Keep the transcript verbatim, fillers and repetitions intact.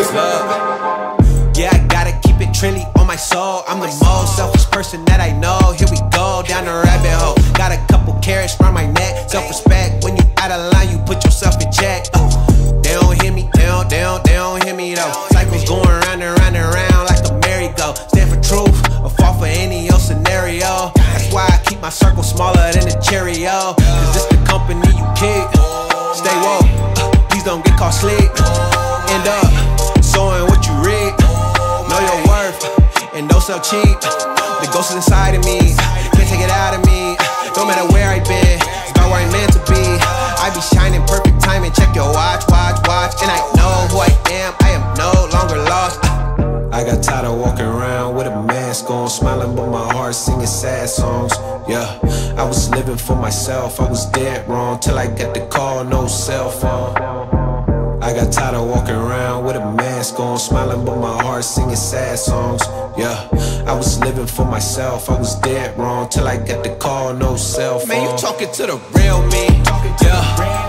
first love. Yeah, I gotta keep it Trilly on my soul. I'm the most selfish person that I know. Here we go, down the rabbit hole. Got a couple carrots around my neck. Self-respect, when you out of line, you put yourself in check. uh, They don't hear me, they don't, they don't, they don't hear me though. Cycles going round and round and round like the merry-go. Stand for truth, or fall for any old scenario. That's why I keep my circle smaller than a Cheerio. Cause it's the company you keep. Stay woke, uh, please don't get caught sleep. End up sowing what you reap. Know your worth, and don't sell cheap. The ghost is inside of me, can't take it out of me. No matter where I've been, start where I'm meant to be. I be shining perfect timing, check your watch, watch, watch. And I know who I am, I am no longer lost. I got tired of walking around with a mask on, smiling but my heart singing sad songs. Yeah, I was living for myself, I was dead wrong till I got the call, no cell phone. I got tired of walking around with a mask on, smiling but my heart singing sad songs. Yeah, I was living for myself, I was dead wrong till I got the call, no cell phone. Man, you talking to the real me, yeah.